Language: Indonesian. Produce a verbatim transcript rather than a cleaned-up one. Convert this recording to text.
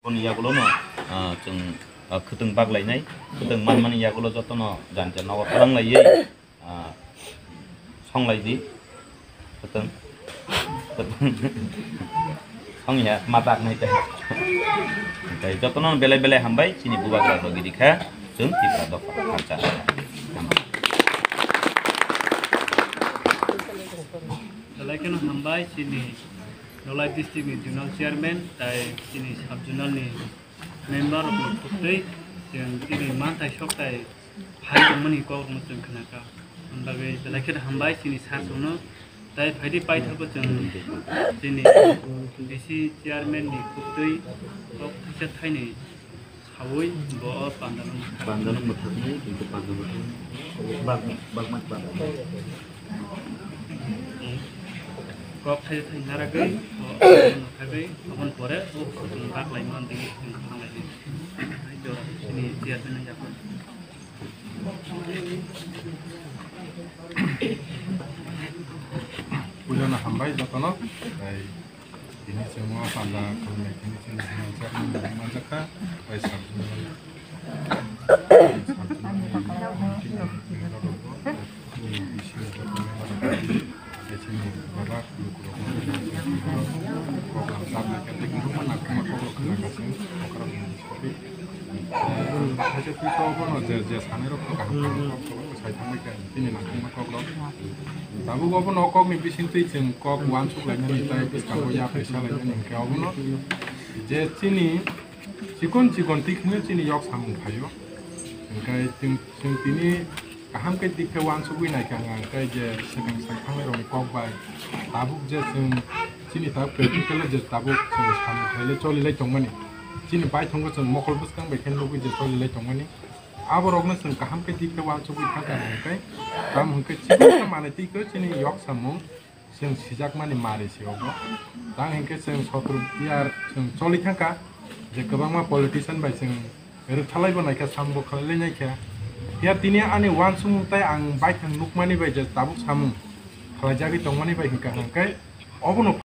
Kon yagulo no chung khwtwng baglainai khwtwng manmani yagulo jotono janja nago tlanglaiye songlaidi khwtwng songya matak nai teh kai jotono belai belai hambai chini bubagla bagi dikha chung tipra dok kaca belai kena hambai chini Nolai district ni zonal chairman tai chini sub zonal ni member of khwtwng yang chini mantai sok tai phayui ko mutung khnaka ambagai belai kena hambai chini sasono tai phaidi pai thabo chung chini disi chairman ni khwtwng kok thisa thaini phawui bo pandanung pandanung muthni kintu pandanung bag bagmat bag kok thai thai naragai naragai abon pore o khwtwng baglai man ding khanglai ni ai jo sini chairman ya ko punya na hambai jotono ai ini semua pada kami ini semua manjak manjak ai sabtu 사실 피서는 제 제 산으로 가고 사이트니까 ini langsung makok lo. Tabu ko pun okok ni bisin tu jen kok wan suk lain ni tai pis kamu ya pesa lain ni kau pun lo. Je sini cikon cikon tik ni sini yok samu kayo. Kai ting ting sini kaham kai tik ke wan suk ni kai ngang kai je sedang sang kami rom kok bai. Tabu je sini tabu ke kalau je tabu samu kai le coli le cong ni. Sini bai thong ko sung mokol bus kang bai ken lo je coli le cong ni. Abo rok na sung kaham ke tik ke wan suk ni kai kai. Kam hong ke cikon mana tik ke sini yok samu sung sijak mani mari si ogo. Tang hong ke sung sotru biar sung coli thangka je kebang ma politician bai sung er thalai bo naika sambo khale naika. Ya tini ane wan sung tai ang bai thang nuk mani bai je tabuk samu. Khala jagi tong mani bai hingka hangkai obo no